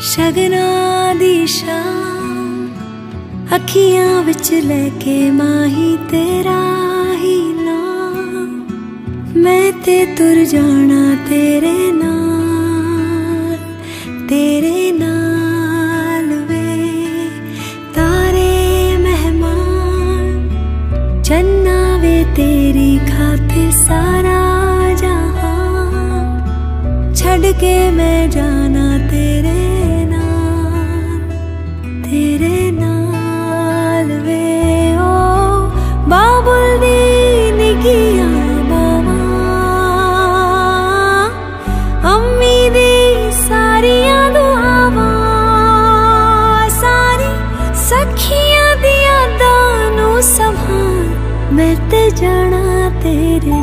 शगना दी शाम अखियां विच लेके माही तेरा ही नाम, मैं ते तुर जाना तेरे नाल वे। तारे मेहमान चन्ना वे तेरी खातिर सारा जहां, छड़ के मैं जाना तेरे नाल वे। ओ बाबुल दी निगियां बावा, अम्मी दी सारियां दुआवां, सारी सखियां दी यादां नू संभाल, मैं ते जाना तेरे